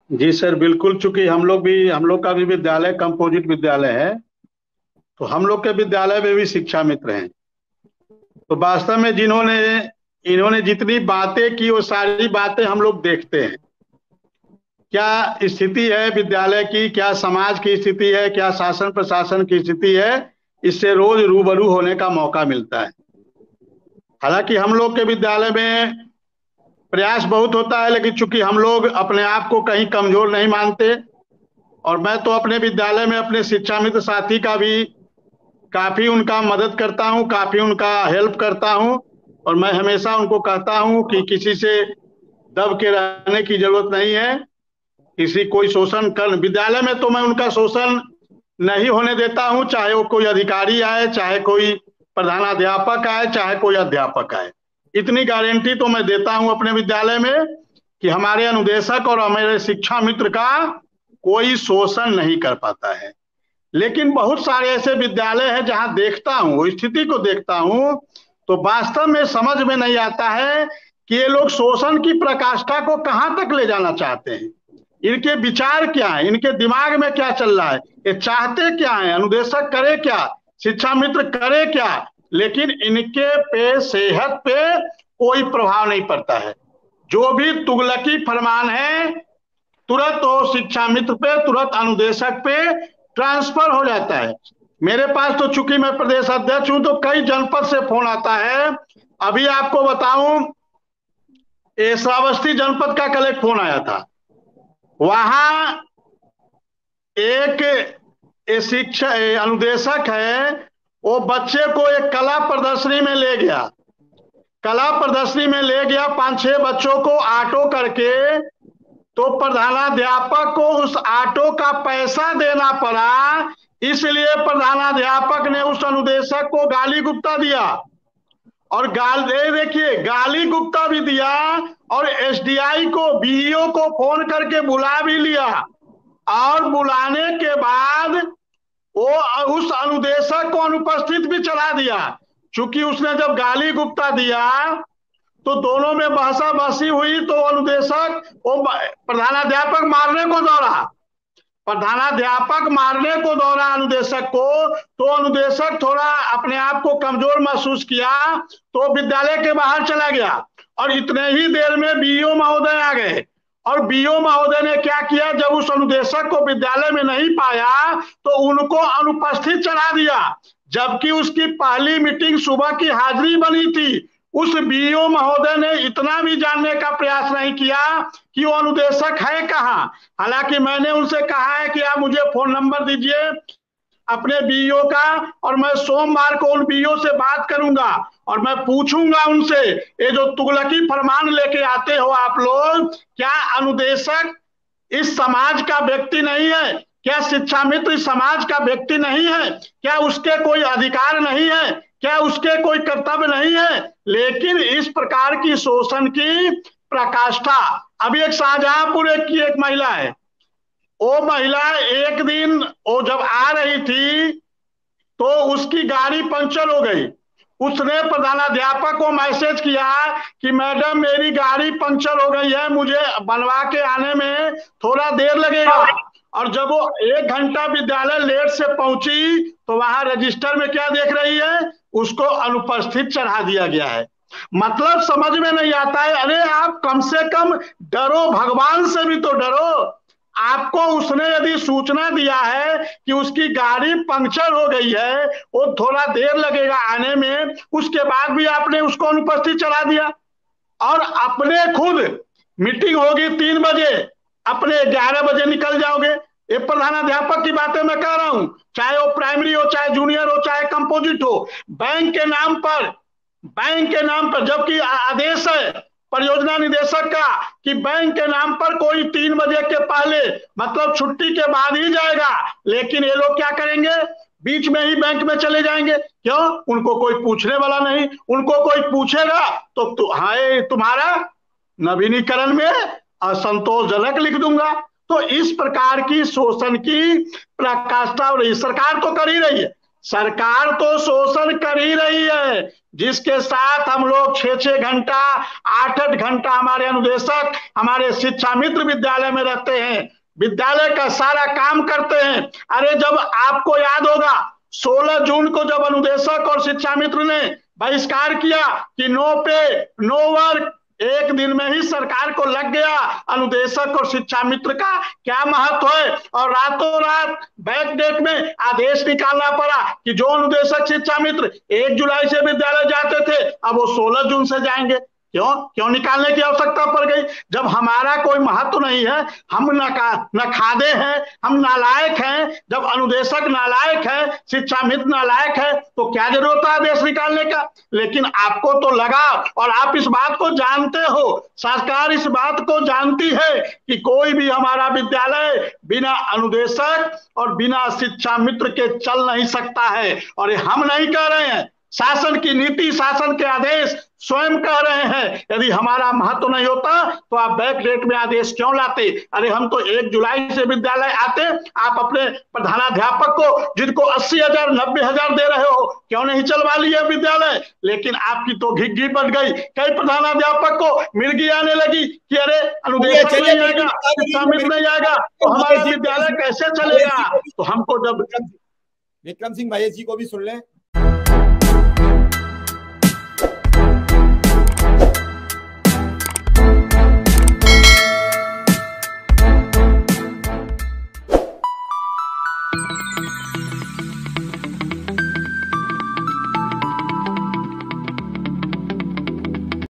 जी sir, बिल्कुल। चूंकि हम लोग का भी विद्यालय कंपोजिट विद्यालय है, तो हम लोग के विद्यालय में भी शिक्षा मित्र हैं। तो वास्तव में जिन्होंने इन्होंने जितनी बातें की वो सारी बातें हम लोग देखते हैं। क्या स्थिति है विद्यालय की, क्या समाज की स्थिति है, क्या शासन प्रशासन की स्थिति है, इससे रोज रूबरू होने का मौका मिलता है। हालांकि हम लोग के विद्यालय में प्रयास बहुत होता है, लेकिन चूंकि हम लोग अपने आप को कहीं कमजोर नहीं मानते, और मैं तो अपने विद्यालय में अपने शिक्षा मित्र साथी का भी काफी उनका मदद करता हूँ, काफी उनका हेल्प करता हूँ। और मैं हमेशा उनको कहता हूँ कि किसी से दब के रहने की जरूरत नहीं है। किसी कोई शोषण कर विद्यालय में तो मैं उनका शोषण नहीं होने देता हूँ, चाहे वो कोई अधिकारी आए, चाहे कोई प्रधानाध्यापक आए, चाहे कोई अध्यापक आए। इतनी गारंटी तो मैं देता हूँ अपने विद्यालय में कि हमारे अनुदेशक और हमारे शिक्षा मित्र का कोई शोषण नहीं कर पाता है। लेकिन बहुत सारे ऐसे विद्यालय हैं जहां देखता हूं, स्थिति को देखता हूं, तो वास्तव में समझ में नहीं आता है कि ये लोग शोषण की प्रकाष्ठा को कहां तक ले जाना चाहते हैं। इनके विचार क्या है, इनके दिमाग में क्या चल रहा है, ये चाहते क्या है, अनुदेशक करे क्या, शिक्षा मित्र करे क्या। लेकिन इनके पे सेहत पे कोई प्रभाव नहीं पड़ता है। जो भी तुगलकी फरमान है तुरंत वो शिक्षा मित्र पे, तुरंत अनुदेशक पे ट्रांसफर हो जाता है। मेरे पास तो चूंकि मैं प्रदेश अध्यक्ष हूं, तो कई जनपद से फोन आता है। अभी आपको बताऊं, ये श्रावस्ती जनपद का कल एक फोन आया था। वहां एक शिक्षा अनुदेशक है, वो बच्चे को एक कला प्रदर्शनी में ले गया। कला प्रदर्शनी में ले गया 5-6 बच्चों को ऑटो करके। तो प्रधानाध्यापक को उस ऑटो का पैसा देना पड़ा, इसलिए प्रधानाध्यापक ने उस अनुदेशक को गाली गुप्ता दिया। और देखिए, गाली गुप्ता भी दिया, और एसडीआई को, बीईओ को फोन करके बुला भी लिया। और बुलाने के बाद वो उस अनुदेशक को अनुपस्थित भी चला दिया। चूंकि उसने जब गाली गुप्ता दिया तो दोनों में बहसा बहसी हुई, तो अनुदेशक वो प्रधानाध्यापक मारने को दौड़ा। प्रधानाध्यापक मारने को दौड़ा अनुदेशक को, तो अनुदेशक थोड़ा अपने आप को कमजोर महसूस किया, तो विद्यालय के बाहर चला गया। और इतने ही देर में बीईओ महोदय आ गए। और बीईओ महोदय ने क्या किया, जब उस अनुदेशक को विद्यालय में नहीं पाया तो उनको अनुपस्थित चढ़ा दिया। जबकि उसकी पहली मीटिंग सुबह की हाजिरी बनी थी। उस बीईओ महोदय ने इतना भी जानने का प्रयास नहीं किया कि वो अनुदेशक है कहाँ। हालांकि मैंने उनसे कहा है कि आप मुझे फोन नंबर दीजिए अपने बीईओ का, और मैं सोमवार को उन बीईओ से बात करूंगा, और मैं पूछूंगा उनसे, ये जो तुगलकी फरमान लेके आते हो आप लोग, क्या अनुदेशक इस समाज का व्यक्ति नहीं है? क्या शिक्षा मित्र इस समाज का व्यक्ति नहीं है? क्या उसके कोई अधिकार नहीं है? क्या उसके कोई कर्तव्य नहीं है? लेकिन इस प्रकार की शोषण की प्रकाष्ठा, अभी एक शाहजहांपुर की एक महिला है। वो महिला एक दिन वो जब आ रही थी तो उसकी गाड़ी पंचर हो गई। उसने प्रधानाध्यापक को मैसेज किया कि मैडम मेरी गाड़ी पंचर हो गई है, मुझे बनवा के आने में थोड़ा देर लगेगा। और जब वो 1 घंटा विद्यालय लेट से पहुंची तो वहां रजिस्टर में क्या देख रही है, उसको अनुपस्थित चढ़ा दिया गया है। मतलब समझ में नहीं आता है। अरे आप कम से कम डरो, भगवान से भी तो डरो। आपको उसने यदि सूचना दिया है कि उसकी गाड़ी पंक्चर हो गई है, वो थोड़ा देर लगेगा आने में, उसके बाद भी आपने उसको अनुपस्थित चला दिया। और अपने खुद मीटिंग होगी 3 बजे, अपने 11 बजे निकल जाओगे। ये प्रधानाध्यापक की बातें मैं कह रहा हूं, चाहे वो प्राइमरी हो, चाहे जूनियर हो, चाहे कंपोजिट हो। बैंक के नाम पर, बैंक के नाम पर, जबकि आदेश है परियोजना निदेशक का कि बैंक के नाम पर कोई 3 बजे के पहले, मतलब छुट्टी के बाद ही जाएगा। लेकिन ये लोग क्या करेंगे, बीच में ही बैंक में चले जाएंगे। क्यों? उनको कोई पूछने वाला नहीं। उनको कोई पूछेगा तो हाय तुम्हारा नवीनीकरण में असंतोषजनक लिख दूंगा। तो इस प्रकार की शोषण की पराकाष्ठा हो रही है। सरकार तो कर ही रही है। सरकार तो शोषण कर ही रही है, जिसके साथ हम लोग 6-6 घंटा 8-8 घंटा हमारे अनुदेशक हमारे शिक्षा मित्र विद्यालय में रहते हैं, विद्यालय का सारा काम करते हैं। अरे जब आपको याद होगा 16 जून को जब अनुदेशक और शिक्षा मित्र ने बहिष्कार किया कि नो पे नो वर्क, एक दिन में ही सरकार को लग गया अनुदेशक और शिक्षा मित्र का क्या महत्व है, और रातों रात बैक डेट में आदेश निकालना पड़ा कि जो अनुदेशक शिक्षा मित्र 1 जुलाई से विद्यालय जाते थे अब वो 16 जून से जाएंगे। क्यों क्यों निकालने की आवश्यकता पड़ गई? जब हमारा कोई महत्व नहीं है, हम न खादे हैं, हम नालायक हैं, जब अनुदेशक नालायक है, शिक्षा मित्र नालायक है, तो क्या जरूरत है आदेश निकालने का? लेकिन आपको तो लगा, और आप इस बात को जानते हो, सरकार इस बात को जानती है कि कोई भी हमारा विद्यालय बिना अनुदेशक और बिना शिक्षा मित्र के चल नहीं सकता है। और ये हम नहीं कह रहे हैं, शासन की नीति, शासन के आदेश स्वयं कह रहे हैं। यदि हमारा महत्व नहीं होता तो आप बैक डेट में आदेश क्यों लाते? अरे हम तो 1 जुलाई से विद्यालय आते, आप अपने प्रधानाध्यापक को जिनको 80,000 90,000 दे रहे हो क्यों नहीं चलवा लिए विद्यालय? लेकिन आपकी तो घिघी बढ़ गई, कई प्रधानाध्यापक को मिर्गी आने लगी कि अरे अनुदेशक नहीं आएगा, शिक्षा मित्र नहीं आएगा तो हमारा विद्यालय कैसे चलेगा? तो हमको जब विक्रम सिंह महेश जी को भी सुन लें।